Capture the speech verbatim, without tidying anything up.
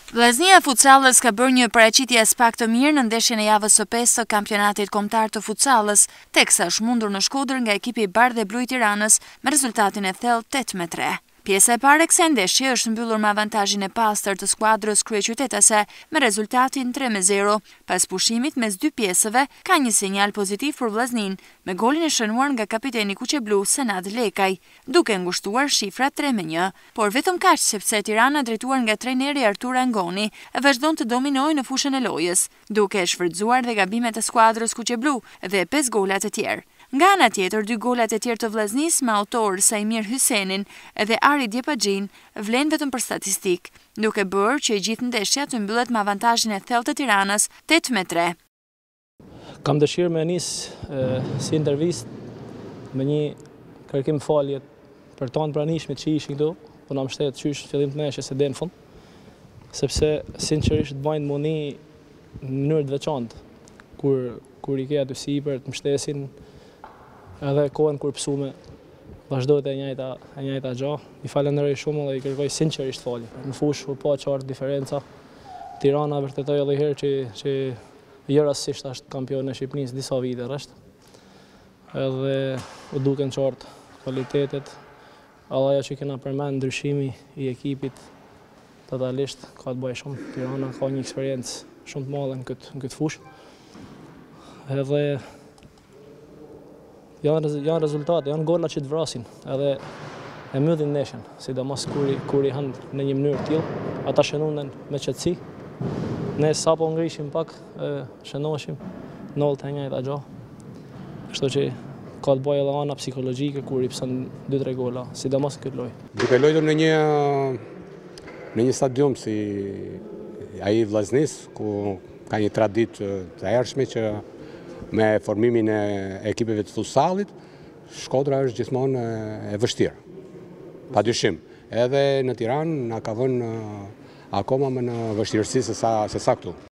Vllaznia Futsales ka bërë një paraqitje as pak të mirë në ndeshjen e javës së pesë të kampionatit kombëtar të Futsales, teksa është mundur në Shkodër nga ekipi i Bardhë dhe Blu i Tiranës me rezultatin e thellë tetë me tre. Pjesa e parë e kësaj ndeshje është mbyllur me avantazhin e pastër të skuadrës kryeqytetase me rezultatin tre me zero. Pas pushimit mes dy pjesëve, ka një sinjal pozitiv për Vllaznin, me golin e shënuar nga kapiteni kuqeblu Senad Lekaj, duke ngushtuar shifra tre me një. Por vetëm kaq, sepse Tirana drejtuar nga trajneri Artur Angoni vazhdon të dominojë në fushën e lojës, duke shfrytzuar dhe gabimet e skuadrës kuqeblu dhe pesë golat e tjerë. Nga ana tjetër, dy golat e tjerë të Vllaznis me autor Sajmir Hysenin dhe Ari Djepaxhin vlen vetëm për statistik, duke bërë që e gjithë ndeshja të mbyllet me avantazhin e thellë të Tiranës tetë me tre. Kam dëshirë me nis e, si intervistë me një kërkim falje për tonë pranishmit që ishin këtu, po na mbështet qysh fillim të ndeshjes së deri në fund, sepse sinqerisht bajnë muni në mënyrë të veçantë kur kur i ke aty sipër të mbështesin. Edhe kohën kur pësume vazhdojt e njëjta e njëjta gjë. I falenderoj shumë dhe i kërkoj sinqerisht falje. Në fushë u pa qartë diferenca. Tirana vërtetoi edhe herë që që jo rastësisht është kampion e Shqipërisë disa vite rresht. Edhe u duken qartë kvalitetet. Edhe ajo që kena përmend ndryshimi i ekipit totalisht ka të bëjë shumë. Tirana ka një eksperiencë shumë të madhe në këtë në këtë fushë. Edhe Janë, janë rezultate, janë gola që të vrasin, edhe e mbyllin ndeshjen, sidomos kur i kur i hanë në një mënyrë të tillë, ata shënunden me qetësi. Ne sapo ngrishim pak, shënoheshim, nollte e njëjta gjë. Kështu që ka të bëjë edhe ana psikologjike kur i pson dy tre gola, sidomos në këtë lojë. Duke luajtur në një në një stadium si ai i Vllaznis, ku ka një traditë të hershme që me formimin e ekipeve të futsallit, Shkodra është gjithmonë e vështirë, padyshim. Edhe në Tiranë na ka vënë akoma më në vështirësi se sa se sa këtu.